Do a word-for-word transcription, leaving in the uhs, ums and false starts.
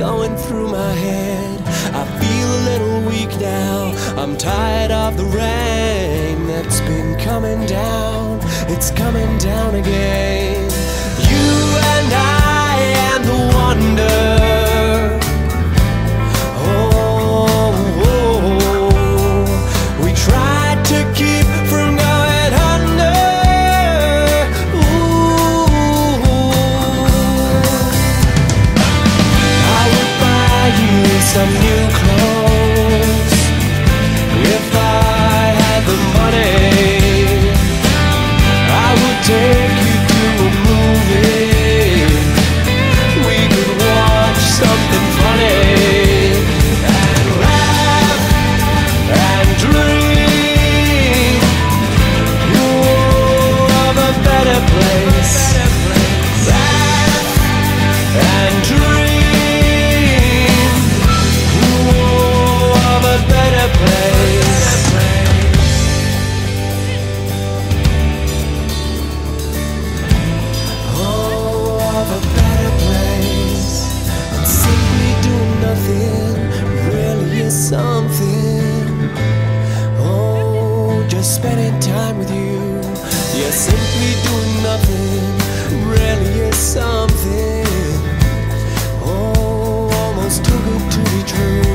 going through my head. I feel a little weak now. I'm tired of the rain that's been coming down. It's coming down again. You and I and the wonder. Oh, oh, oh. We tried to keep from going under. Ooh, I would buy you some new clothes if I had the money. I would take you to a movie. We could watch something funny and laugh and dream oh, of a better place. Laugh and dream oh, of a better place. Something, oh, just spending time with you. Yeah, simply doing nothing really is something, oh, almost too good to be true.